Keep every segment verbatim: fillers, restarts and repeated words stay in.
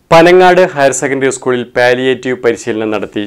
Panangad higher secondary സ്കൂളിൽ palliative പരിശീലനം നടത്തി.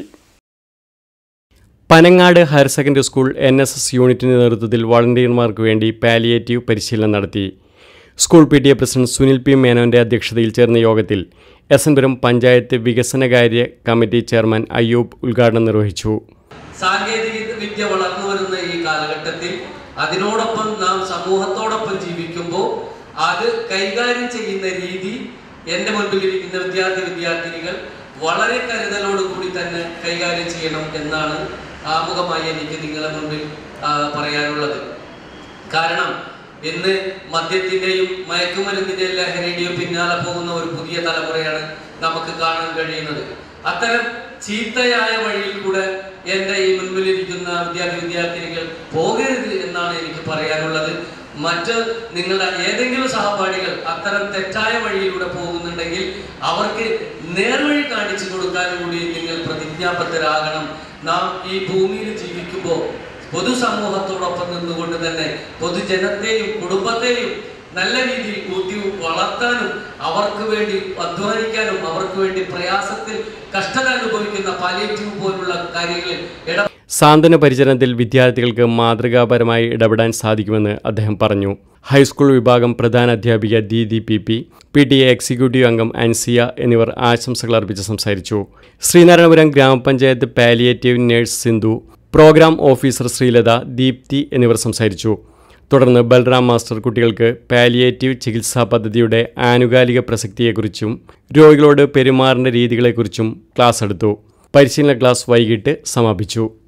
Panangad higher secondary school N S S യൂണിറ്റിൻ്റെ നേതൃത്വത്തിൽ വളണ്ടിയർമാർക്ക് വേണ്ടി പാലിയേറ്റീവ് പരിശീലനം നടത്തി. School P T A president Sunil P മേനോന്റെ അധ്യക്ഷതയിൽ ചേർന്ന യോഗത്തിൽ എസ് എൻ പുരം പഞ്ചായത്ത് വികസനകാര്യ കമ്മിറ്റി ചെയർമാൻ അയ്യൂബ് ഉദ്ഘാടനം നിർവഹിച്ചു. സാങ്കേതിക വിദ്യ വളർന്നു വരുന്ന ഈ കാലഘട്ടത്തിൽ അതിനോടൊപ്പം നാം സമൂഹത്തോടൊപ്പം ജീവിക്കുമ്പോൾ അത് കൈകാര്യം ചെയ്യുന്ന രീതി എൻ്റെ മുൻപിലിരിക്കുന്ന വിദ്യാർത്ഥി വിദ്യാർത്ഥിനികൾ വളരെ കരുതലോടുകൂടി തന്നെ കൈകാര്യം ചെയ്യണം എന്നാണ് ആമുഖമായി എനിക്ക് നിങ്ങളുടെ മുൻപിൽ പറയാനുള്ളത്. കാരണം ഇന്ന് മദ്യത്തിൻ്റെയും മയക്കുമരുന്നിൻ്റെയും ലഹരിയുടെയും പിന്നാലെ പോകുന്ന ഒരു പുതിയ തലമുറയാണ് നമുക്ക് കാണാൻ കഴിയുന്നത്. അത്തരം ചീത്തയായ വഴിയിൽ കൂടെ എൻ്റെ ഈ മുൻപിലിരിക്കുന്ന വിദ്യാർത്ഥി വിദ്യാർത്ഥിനികൾ പോകരുത് എന്നാണ് എനിക്ക് പറയാനുള്ളത്. മറ്റ് നിങ്ങളുടെ ഏതെങ്കിലും സഹപാഠികൾ അത്തരം തെറ്റായ വഴിയിലൂടെ പോകുന്നുണ്ടെങ്കിൽ അവർക്ക് നേർവഴി കാണിച്ചു കൊടുക്കാൻ കൂടി നിങ്ങൾ പ്രതിജ്ഞാബദ്ധരാകണം. നാം ഈ ഭൂമിയിൽ ജീവിക്കുമ്പോൾ പൊതുസമൂഹത്തോടൊപ്പം നിന്നുകൊണ്ട് തന്നെ പൊതുജനത്തെയും കുടുംബത്തെയും നല്ല രീതിയിൽ ഊട്ടി വളർത്താനും അവർക്ക് വേണ്ടി അധ്വാനിക്കാനും അവർക്ക് വേണ്ടി പ്രയാസത്തിൽ കഷ്ടത അനുഭവിക്കുന്ന പാലിയേറ്റീവ് പോലുള്ള കാര്യങ്ങളിൽ ഇട സാന്ത്വന പരിചരണത്തിൽ വിദ്യാർത്ഥികൾക്ക് മാതൃകാപരമായി ഇടപെടാൻ സാധിക്കുമെന്ന് അദ്ദേഹം പറഞ്ഞു. ഹൈസ്കൂൾ വിഭാഗം പ്രധാന അധ്യാപിക Didi P P, P T A executive അംഗം അൻസിയ എന്നിവർ ആശംസകൾ അർപ്പിച്ച് സംസാരിച്ചു. Sreenarayanapuram gramapanchayat palliative nurse Sindhu, programme officer Sreelatha, Deepthi എന്നിവർ സംസാരിച്ചു. തുടർന്ന് ബൽറാം മാസ്റ്റർ കുട്ടികൾക്ക് പാലിയേറ്റീവ് ചികിത്സാ പദ്ധതിയുടെ ആനുകാലിക പ്രസക്തിയെക്കുറിച്ചും രോഗികളോട് പെരുമാറേണ്ട രീതികളെക്കുറിച്ചും ക്ലാസ് എടുത്തു. പരിശീലന ക്ലാസ് വൈകിട്ട് സമാപിച്ചു.